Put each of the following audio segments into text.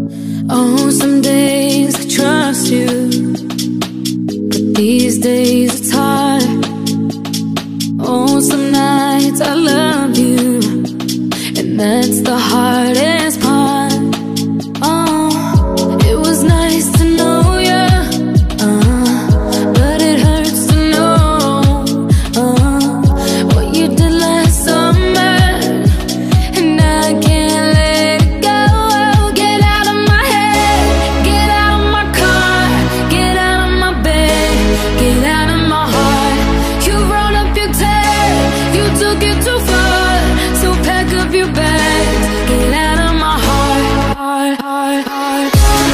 Oh, some days I trust you, but these days it's hard. Oh, some nights I love you, and that's the hardest part. Oh, it was nice to know ya, but it hurts to know what you did last summer, and I can't let it go. Get out of my head, get out of my car, get out of my bed, get out of my heart. You rolled up your tab, you took it too far, so pack up your bags, get out of my heart, heart, heart, heart.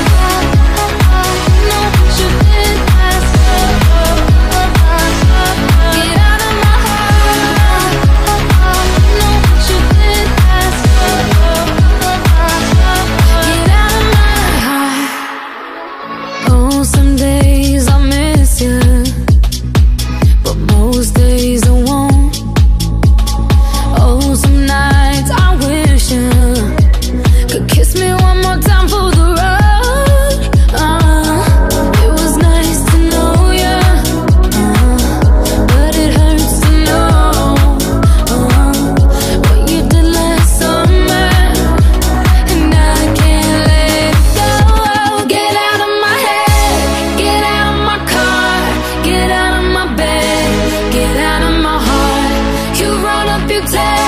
No, you did last summer. Get out of my heart. No, you did last summer. Get out of my heart. Oh, some days I miss you, but most days I won't. Oh, some nights I wish you could kiss me one more time for the road. It was nice to know ya, but it hurts to know what you did last summer, and I can't let it go. Get out of my head, get out of my car, get out of my bed, get out of my heart. You rolled up your tab,